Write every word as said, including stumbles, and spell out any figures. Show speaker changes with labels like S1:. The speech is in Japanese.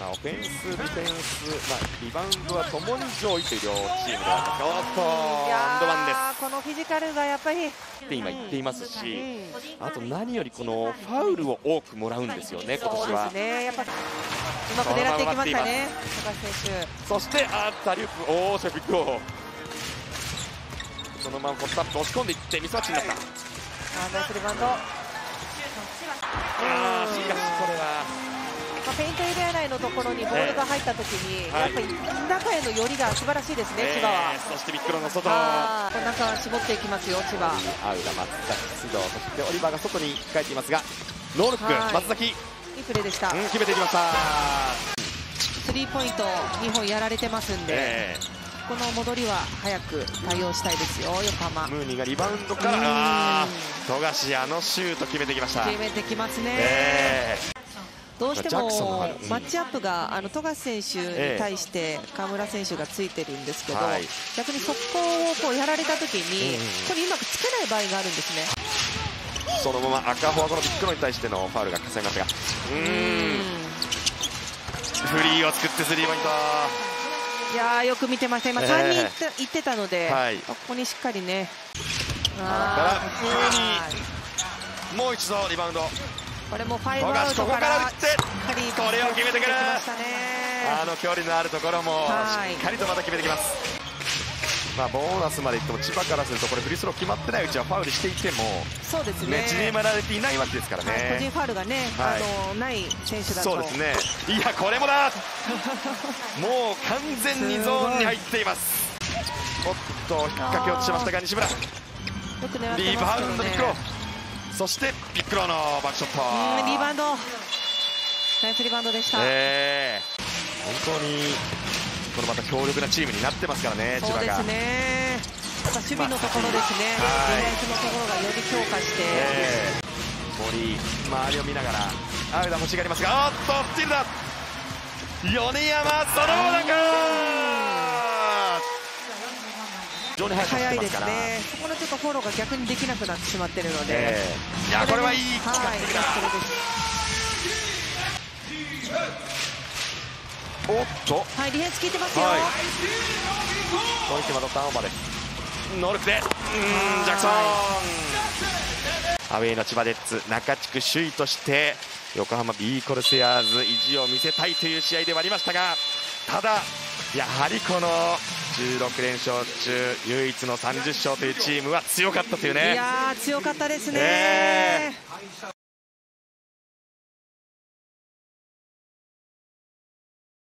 S1: まあ、オフェンス、ディフェンス、まあ、リバウンドはともに上位という両チームではあります。おっと、アンドワンです。
S2: このフィジカルがやっぱり
S1: って今言っていますし、あと何よりこのファウルを多くもらうんですよね、今年は。
S2: そうですね、やっぱうまく狙っていきましたね、高橋選手。
S1: そしてあータリウプ、おお、シェフィックをそのままポストアップ押し込んでいってミスマッチになった。
S2: あー、ナイスリバウンド。
S1: あー、しかしこれは、
S2: まあ、ペイントエリア内のところにボールが入ったときに、
S1: えー、
S2: やっぱり中への寄りが素晴らしいですね、
S1: えー、
S2: 千葉は。
S1: そしてビックロの外、
S2: 中絞っていきますよ、千葉。
S1: アウダ、松崎、須藤、そしてオリバーが外に控えていますが、ノールック、松崎、い
S2: いプレーでした。
S1: うん、決めていきました。
S2: スリーポイントにほんやられてますんで、えー、この戻りは早く対応したいですよ、横浜。
S1: ムーニーがリバウンドから、富樫、あのシュート決めてきました。
S2: 決めてきますね。
S1: えー
S2: どうしてもマッチアップがあの富樫選手に対して河村選手がついてるんですけど、はい、逆に速攻をこうやられた時にこれうまくつけない場合があるんですね。
S1: そのまま赤穂はこのビッグロに対してのファウルが重なりましたが、うーんフリーを作ってスリーポイント。
S2: いやー、よく見てました。今さんにんいっていってたので、はい、ここにしっかりね。
S1: あー、もう一度リバウンド。
S2: これもファイブアウトから
S1: 打ってこれを決めてくる。あの距離のあるところもしっかりとまた決めてきます。まあボーナスまでいっても千葉からするとこれフリースロー決まってないうちはファウルしていても
S2: そうですね、
S1: 縮められていないわけですからね、
S2: はい、個人ファウルがね、はい、あのない選手だと。
S1: そうですね。いやこれもだもう完全にゾーンに入っています。おっと引っ掛け落としましたが西村よ
S2: く狙ってますけどね。
S1: リバウンドビックロ、そしてビックロのバックショット。
S2: リバウンド、ナイスリバウンドでした。
S1: えー、本当にこのまた強力なチームになってますからね、千葉が。
S2: そうですね。また守備のところですね、ディフェンスのところがより強化して、
S1: えー、森、周りを見ながらアウダ欲しがりますが、おっとスティールだ、米山そのままなんか非常に
S2: 早いですね。そこのちょっとフォローが逆にできなくなってしまっているので、
S1: えー、いやこれはいい企画的だ。おっと、
S2: はい、ディフェンス効いてますよ。
S1: はい、この人またターンオーバーです。ノールックで、うん、ジャクソン。アウェーの千葉ジェッツ、中地区首位として横浜 B コルセアーズ意地を見せたいという試合ではありましたが、ただやはりこのじゅうろくれんしょう中唯一のさんじゅっしょうというチームは強かったというね。
S2: いやー強かったですね、えー